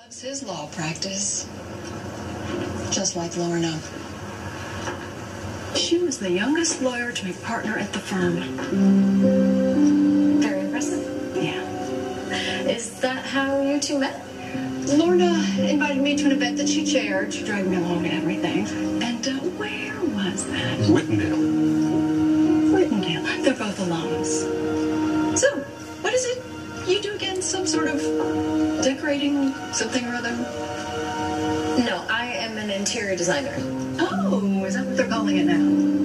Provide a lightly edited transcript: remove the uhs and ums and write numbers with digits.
Loves his law practice, just like Lorna. She was the youngest lawyer to be partner at the firm. Very impressive. Yeah. Is that how you two met? Lorna invited me to an event that she chaired. She dragged me along and everything. And where was that? Whittendale. Whittendale. They're both alums. So, what is it you do again? Some sort of decorating something or other? No, I am an interior designer. Oh, is that what they're calling it now?